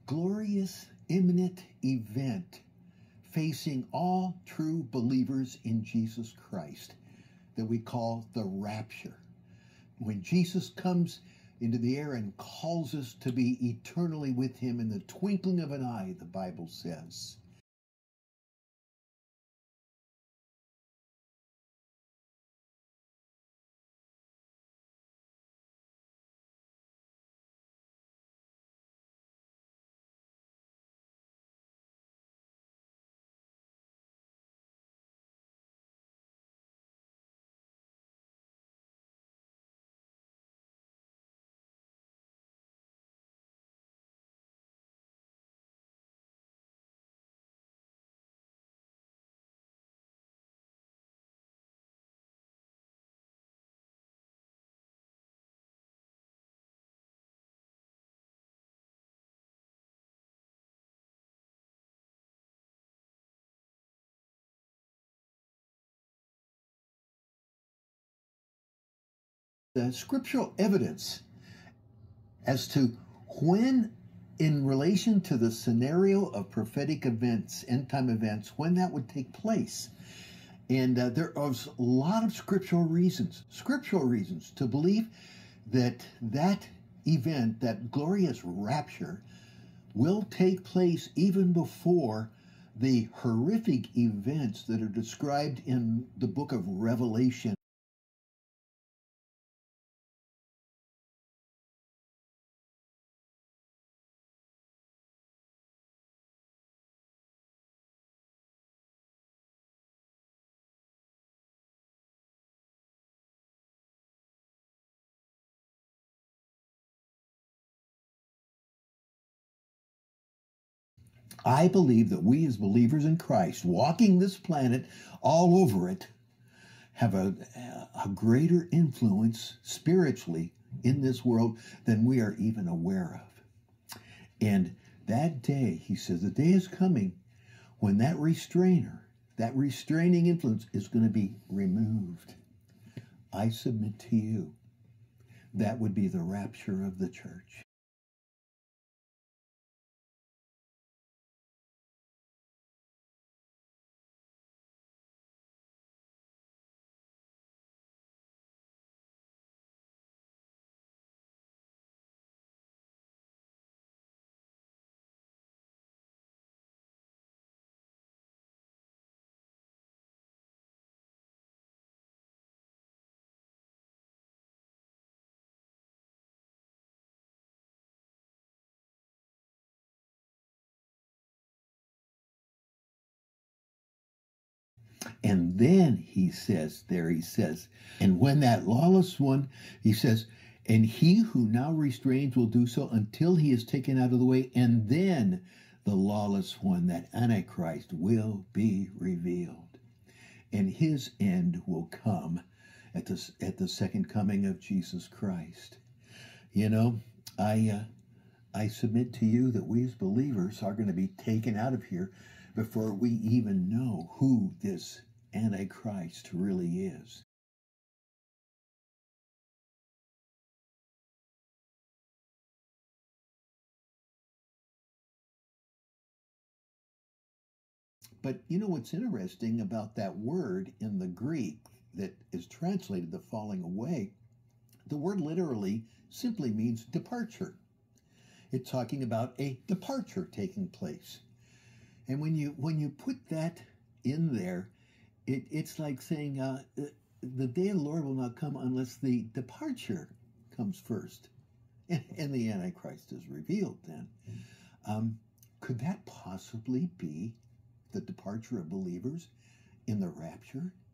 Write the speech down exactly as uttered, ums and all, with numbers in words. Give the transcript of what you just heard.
glorious, imminent event facing all true believers in Jesus Christ that we call the rapture. When Jesus comes into the air and calls us to be eternally with him in the twinkling of an eye, the Bible says. The scriptural evidence as to when, in relation to the scenario of prophetic events, end-time events, when that would take place. And uh, there are a lot of scriptural reasons, scriptural reasons to believe that that event, that glorious rapture, will take place even before the horrific events that are described in the book of Revelation. I believe that we as believers in Christ, walking this planet all over it, have a, a greater influence spiritually in this world than we are even aware of. And that day, he says, the day is coming when that restrainer, that restraining influence is going to be removed. I submit to you, that would be the rapture of the church. And then he says, there he says, and when that lawless one, he says, and he who now restrains will do so until he is taken out of the way, and then the lawless one, that Antichrist, will be revealed. And his end will come at the, at the second coming of Jesus Christ. You know, I, uh, I submit to you that we as believers are going to be taken out of here before we even know who this Antichrist really is. But you know what's interesting about that word in the Greek that is translated the falling away? The word literally simply means departure. It's talking about a departure taking place. And when you when you put that in there, it, it's like saying uh, the day of the Lord will not come unless the departure comes first. And, and the Antichrist is revealed then. Um, could that possibly be the departure of believers in the rapture?